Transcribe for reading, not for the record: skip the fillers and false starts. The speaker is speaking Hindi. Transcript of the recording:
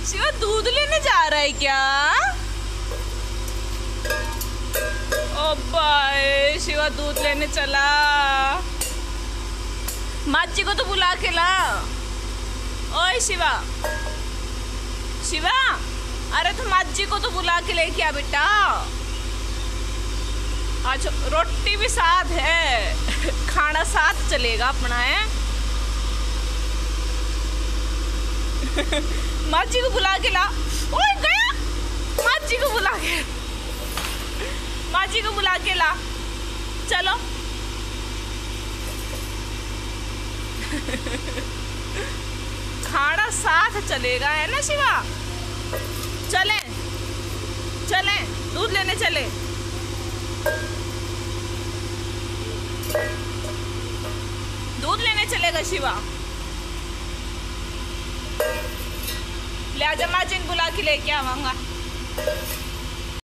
शिवा दूध लेने जा रहा है क्या? ओ बाय, शिवा दूध लेने चला। माची को तो बुला के ला। ओए शिवा, शिवा, अरे तुम माची को तो बुला के लेके आ बेटा। आज रोटी भी साथ है, खाना साथ चलेगा अपना है। माची को बुला के ला। ओए गया, माची को बुला के, माची को बुला के ला। चलो। खाना साथ चलेगा है ना शिवा? चले चले, दूध लेने चले। दूध लेने चलेगा शिवा। ले आजा, माचिन बुला के लेके आवांगा।